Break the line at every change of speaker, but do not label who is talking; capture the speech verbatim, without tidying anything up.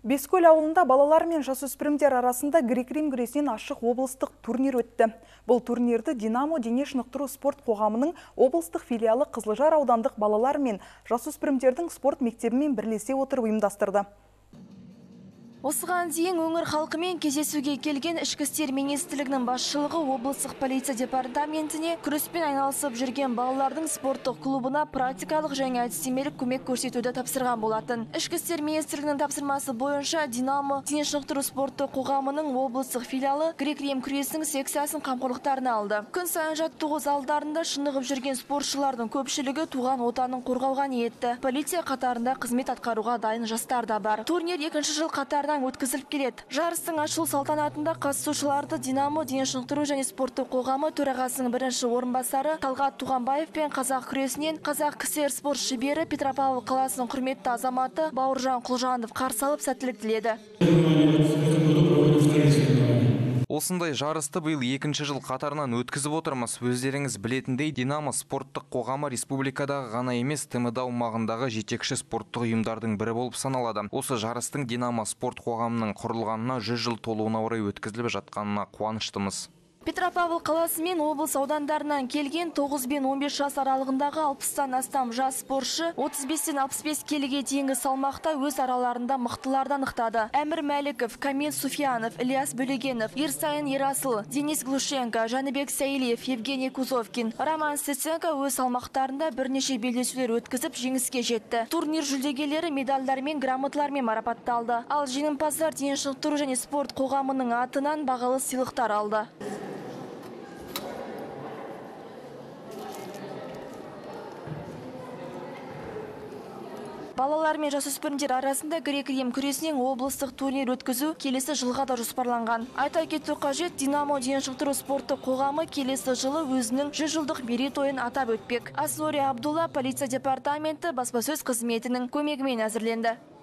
Бескөл ауылында балалар мен жасөспірімдер арасында грек-рим күресінен ашық облыстық турнир өтті. Бұл турнирді Динамо дене шынықтыру спорт қоғамының облыстық филиалы Қызылжар аудандық балалар мен жасөспірімдердің спорт мектебімен бірлесе отырып ұйымдастырды.
Осыған дейін өңір халқымен кездесуге келген ішкі істер министрлігінің басшылығы облыстық полиция департаментіне күреспен айналысып жүрген балалардың спорттық клубына практикалық және әдістемелік көмек көрсетуді тапсырған болатын. Ішкі істер министрлігінің тапсырмасы бойынша Динамо дене шынықтыру спорты қоғамының облыстық филиалы грек-рим күресінің секциясын қамқорлықтарына алды. Күн сайын жаттығу залдарында шынығып жүрген спортшылардың көпшілігі туған отанын қорғауға ниетті. Полиция қатарында қызмет атқаруға дайын жастар да бар. Турнир екінші жыл қатарынан өткізіліп келеді. Жарыстың ашылу салтанатында қатысушыларды Динамо дене шынықтыру және спорты қоғамы төрағасының бірінші орынбасары Талғат Туғанбаев пен қазақ күресінен қазақ кср спорт шебері Петропавл қаласының құрметті азаматы Бауыржан Құлжанов қарсы алып сәттілік тіледі.
Осындай жарысты биыл екінші жыл қатарынан өткізіп отырмыз. Өздеріңіз білетіндей, Динамо спорттық қоғамы республикадағы ғана емес, тмд аумағындағы жетекші спорттық ұйымдардың бірі болып саналады. Осы жарыстың Динамо спорт қоғамының құрылғанына жүз жыл толуына орай өткізіліп жатқанына қуаныштымыз.
Петропавл қаласы мен облыс аудандарынан келген тоғыз бен он бес жас аралығындағы алпыстан астам жас спортшы отыз бестен алпыс бес келіге дейінгі салмақта өз араларында мықтыларды анықтады. Әмір Мәліков, Камил Суфьянов, Ильяс Бөлегенов, Ерсайын Ерасыл, Денис Глушенко, Жаныбек Саилев, Евгений Кузовкин, Роман Стеценко өз салмақтарында бірнеше белдесулер өткізіп жеңіске жетті. Турнир жүлдегерлері медальдар мен грамоталармен марапатталды. Ал жеңімпаздар дене шынықтыру және спорт қоғамының атынан бағалы сыйлықтар алды. Балалар мен жасөспірімдер арасында грек-рим күресінен облыстық турнир өткізу келесі жылға да жоспарланған. Айта кету қажет, Динамо дене шынықтыру спорты қоғамы келесі жылы өзінің жүз жылдық мерейтойын атап өтпек. Асори Абдулла полиция департаменті баспасөз қызметінің көмегімен әзірленді.